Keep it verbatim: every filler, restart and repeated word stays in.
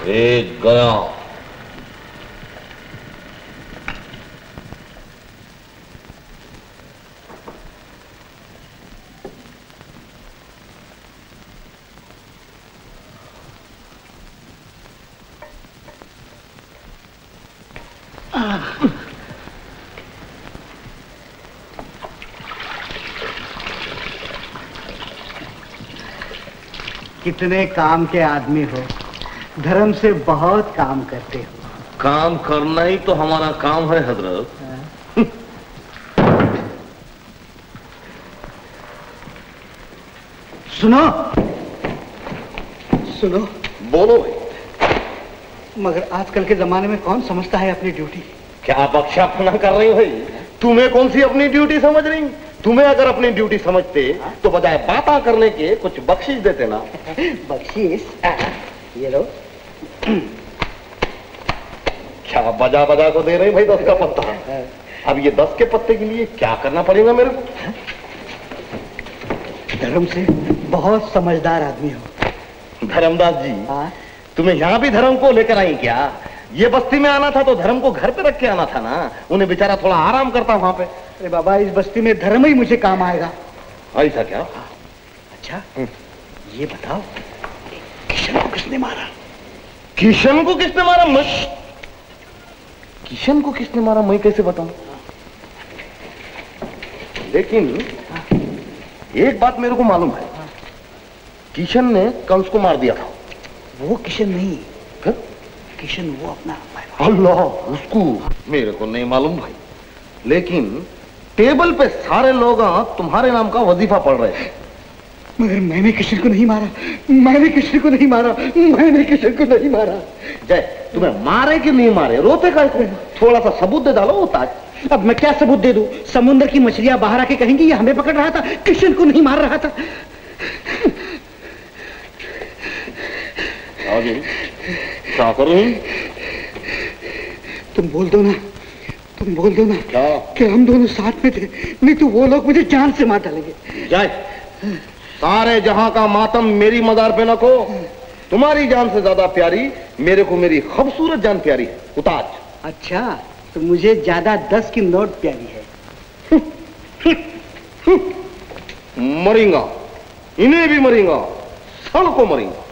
एक गया। कितने काम के आदमी हो, धर्म से बहुत काम करते हो। काम करना ही तो हमारा काम है हजरत। सुनो सुनो। बोलो भाई। मगर आजकल के जमाने में कौन समझता है अपनी ड्यूटी? क्या बख्शापना कर रही हो भाई? तुम्हें कौन सी अपनी ड्यूटी समझ रही? तुम्हें अगर अपनी ड्यूटी समझते तो बजाय बातें करने के कुछ बख्शीश देते ना। बख्शीश? ये लो। क्या बजा बजा को दे रहे भाई दस का पत्ता? अब ये दस के पत्ते के लिए क्या करना पड़ेगा मेरे को? धर्म से बहुत समझदार आदमी हो। धर्मदास जी, तुम्हें यहाँ भी धर्म को लेकर आई क्या? ये बस्ती में आना था तो धर्म को घर पे रख के आना था ना। उन्हें बेचारा थोड़ा आराम करता वहां पे। अरे बाबा, इस बस्ती में धर्म ही मुझे काम आएगा। ऐसा क्या? अच्छा, ये बताओ, किशन को किसने मारा? किशन को किसने मारा? मैं किशन को किसने मारा मैं कैसे बताऊं? लेकिन एक बात मेरे को मालूम है, किशन ने कंस को मार दिया था। वो किशन नहीं है? किशन वो अपना। अल्लाह, उसको मेरे को नहीं मालूम भाई। लेकिन टेबल पे सारे लोग तुम्हारे नाम का वजीफा पढ़ रहे थे। मगर मैंने किशन को नहीं मारा, मैंने किशन को नहीं मारा, मैंने किशन को नहीं मारा। जय, तुम्हें मारे कि नहीं मारे? रोते का थोड़ा सा सबूत दे डालो। वो ताज। अब मैं क्या सबूत दे दूं? समुद्र की मछलियां बाहर आके कहेंगी ये हमें पकड़ रहा था, किशन को नहीं मार रहा था। आगे क्या कर रही? तुम बोल दो ना, तुम बोल दो ना क्या? कि हम दोनों साथ में थे, नहीं तो वो लोग मुझे जान से मार डालेंगे। जय, सारे जहां का मातम मेरी मदार पे न को। तुम्हारी जान से ज्यादा प्यारी मेरे को मेरी खूबसूरत जान प्यारी है, उताज। अच्छा, तो मुझे ज्यादा दस की नोट प्यारी है। मरेंगा, इन्हें भी मरेंगा, सबको मरेंगा।